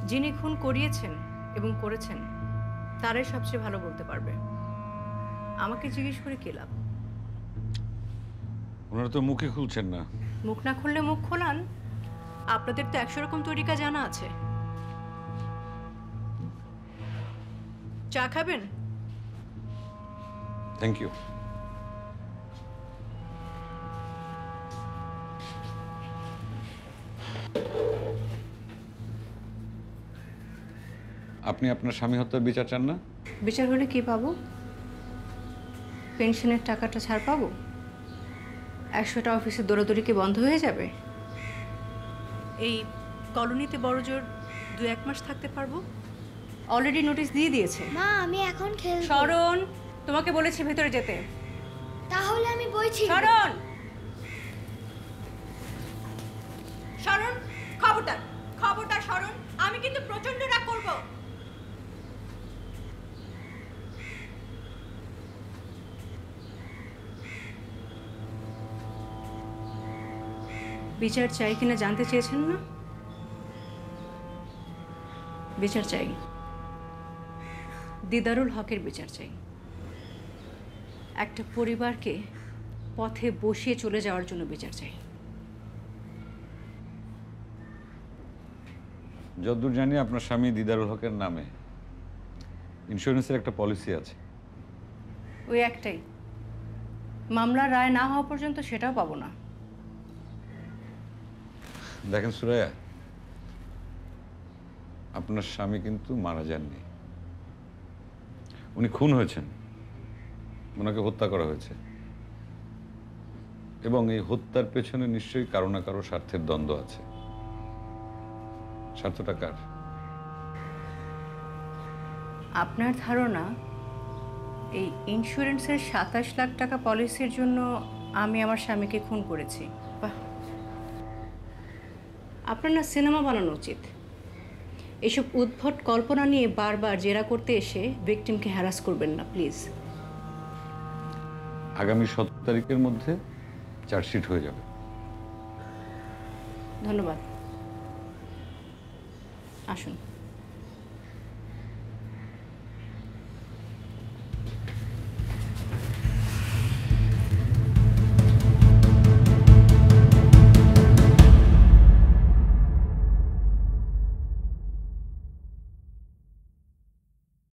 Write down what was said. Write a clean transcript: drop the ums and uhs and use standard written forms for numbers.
যিনি খুন করিয়েছেন এবং করেছেন তারাই সবচেয়ে ভালো বলতে পারবে। আমাকে জিজ্ঞেস করে কি লাভ? ওনারা তো মুখে খুলছেন না। মুখ না খুললে মুখ খোলান। আপনাদের তো 100 রকম তরিকা জানা আছে। চা খাবেন? Thank you. আপনি আপনার স্বামী হত্যার বিচার চান না? বিচার হলে কি পাবো? পেনশনের টাকাটা ছাড় পাবো? 100টা অফিসে দৌড়াদৌড়ি কি বন্ধ হয়ে যাবে? এই কলোনিতে বড়জোর 2-1 মাস থাকতে পারবো। অলরেডি নোটিশ দিয়ে দিয়েছে। মা আমি এখন খেলবো। শরণ, তোমাকে বলেছি ভেতরে যেতে। তাহলে আমি বই ছিড়ব। শরণ, শরণ, খবরদার খবরদার শরণ, আমি কিন্তু প্রচন্ড রাগ করব। বিচার চাই কিনা জানতে চেয়েছেন না? বিচার চাই, দিদারুল হকের বিচার চাই। একটা পরিবারকে পথে বসিয়ে চলে যাওয়ার জন্য বিচার চাই। যতদূর জানি আপনার স্বামী দিদারুল হকের নামে ইন্স্যুরেন্সের একটা পলিসি আছে। ওই একটাই, মামলার রায় না হওয়া পর্যন্ত সেটাও পাবো না। দেখেন সুরাইয়া, আপনার স্বামী কিন্তু মারা যাননি। উনি খুন হয়েছেন, ওনাকে হত্যা করা হয়েছে এবং এই হত্যার পেছনে নিশ্চয়ই কারো না কারো স্বার্থের দ্বন্দ্ব আছে। স্বার্থটা কার? আপনার ধারণা এই ইন্স্যুরেন্সের 27 লাখ টাকা পলিসির জন্য আমি আমার স্বামীকে খুন করেছি? বাহ, আপনার না সিনেমা বানানো উচিত। এসব উদ্ভট কল্পনা নিয়ে বারবার জেরা করতে এসে ভিকটিমকে হ্যারাস করবেন না প্লিজ। আগামী 7 তারিখের মধ্যে চার্জশিট হয়ে যাবে। ধন্যবাদ, আসুন।